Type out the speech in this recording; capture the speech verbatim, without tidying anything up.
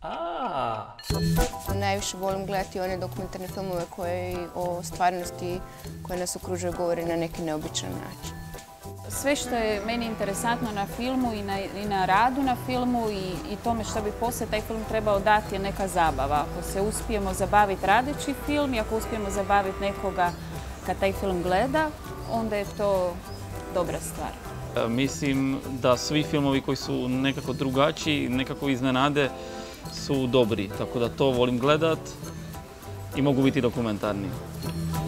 A. Najviše volim gledati one dokumentarne filmove koji o stvarnosti koje nas okružuju govore na neki neobičan način. Sve što je meni interesantno na filmu i na, i na radu na filmu i, i tome što bi poslije taj film trebao dati je neka zabava. Ako se uspijemo zabaviti radeći film i ako uspijemo zabaviti nekoga kad taj film gleda, onda je to dobra stvar. Mislim da svi filmovi koji su nekako drugačiji, nekako iznenade, su dobri. Tako da to volim gledat i mogu biti dokumentarni.